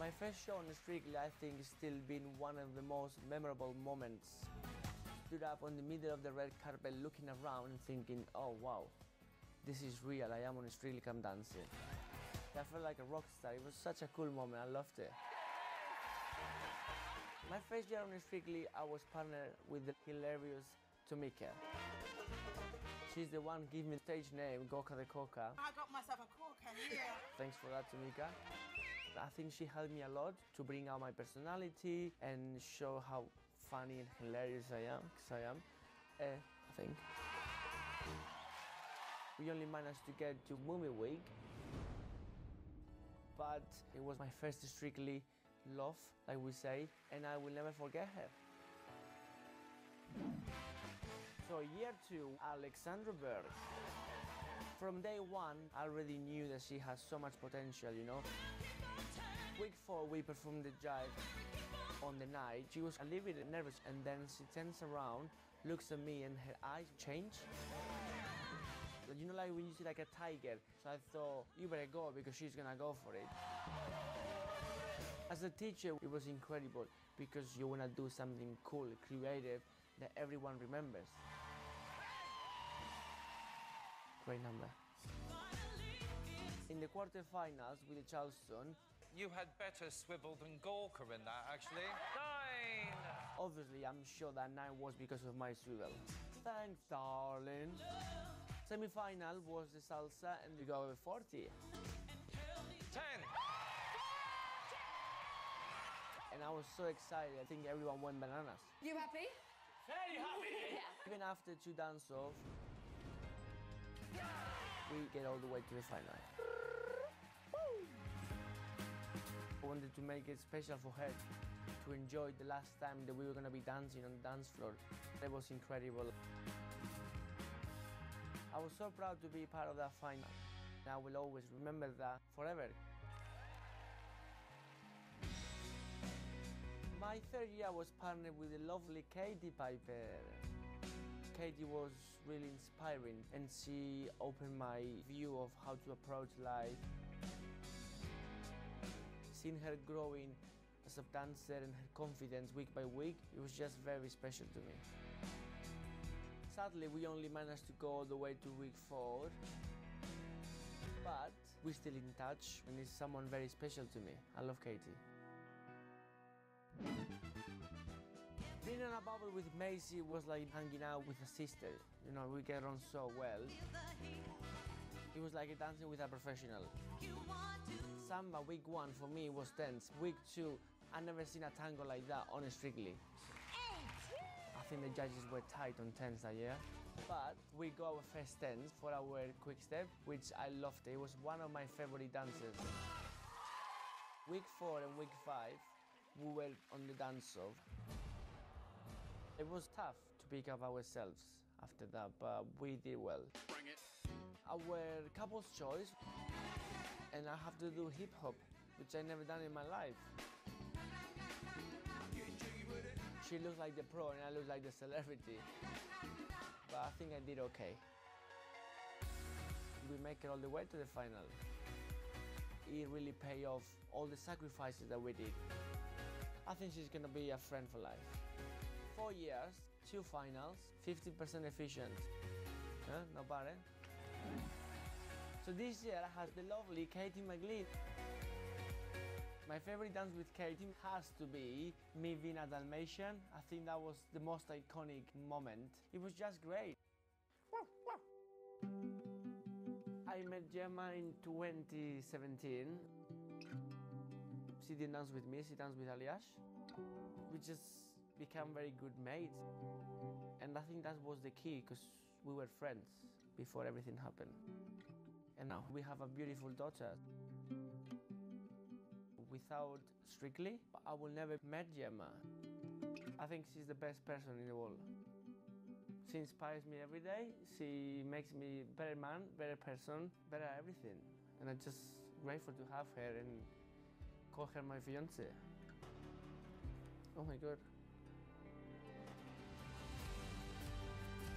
My first show on Strictly, I think, has still been one of the most memorable moments. Stood up on the middle of the red carpet looking around and thinking, oh wow, this is real, I am on Strictly Come Dancing. I felt like a rock star. It was such a cool moment, I loved it. My first year on Strictly, I was partnered with the hilarious Tomika. She's the one giving me the stage name, Goka the Coca. I got myself a Coca, yeah. Thanks for that, Tomika. I think she helped me a lot to bring out my personality and show how funny and hilarious I am, because I am, I think. We only managed to get to Movie Week, but it was my first Strictly love, like we say, and I will never forget her. So year 2, Alexandra Berg. From day 1, I already knew that she has so much potential, you know. Week 4, we performed the jive on the night. She was a little bit nervous, and then she turns around, looks at me, and her eyes change. You know, like when you see like a tiger. So I thought, you better go because she's gonna go for it. As a teacher, it was incredible because you wanna do something cool, creative, that everyone remembers. Great number. In the quarterfinals with Charleston, you had better swivel than Gorka in that, actually. 9! Obviously, I'm sure that 9 was because of my swivel. Thanks, darling. Semi-final was the salsa and we got over 40. 10! And I was so excited, I think everyone went bananas. You happy? Very happy! Yeah. Even after 2 dance-offs, we get all the way to the final. I wanted to make it special for her, to enjoy the last time that we were going to be dancing on the dance floor. It was incredible. I was so proud to be part of that final. I will always remember that forever. My 3rd year I was partnered with the lovely Katie Piper. Katie was really inspiring and she opened my view of how to approach life. Seeing her growing as a dancer and her confidence week by week, it was just very special to me. Sadly, we only managed to go all the way to week 4, but we're still in touch and it's someone very special to me. I love Katie. Being on a bubble with Maisie was like hanging out with a sister. You know, we get on so well. It was like dancing with a professional. Samba week 1 for me was tense. Week 2, I never seen a tango like that on Strictly. I think the judges were tight on tense that year. But we got our first tense for our quick step, which I loved. It was one of my favorite dances. Week 4 and week 5, we were on the dance-off. It was tough to pick up ourselves after that, but we did well. Bring it. Our couple's choice, and I have to do hip-hop, which I never done in my life. She looks like the pro and I look like the celebrity. But I think I did okay. We make it all the way to the final. It really paid off all the sacrifices that we did. I think she's gonna be a friend for life. 4 years, 2 finals, 50% efficient. Not bad, eh? So this year I have the lovely Katie McLean. My favorite dance with Katie has to be me being a Dalmatian. I think that was the most iconic moment. It was just great. I met Gemma in 2017. She didn't dance with me, she danced with Aliash. We just became very good mates. And I think that was the key, because we were friends before everything happened. And now we have a beautiful daughter. Without Strictly, I would never met Gemma. I think she's the best person in the world. She inspires me every day. She makes me a better man, better person, better everything. And I'm just grateful to have her and call her my fiancée. Oh my God.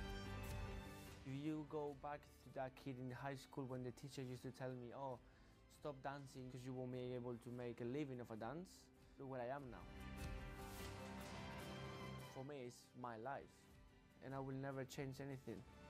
If you go back to that kid in high school when the teacher used to tell me, oh, stop dancing because you won't be able to make a living of a dance. Look where I am now. For me, it's my life, and I will never change anything.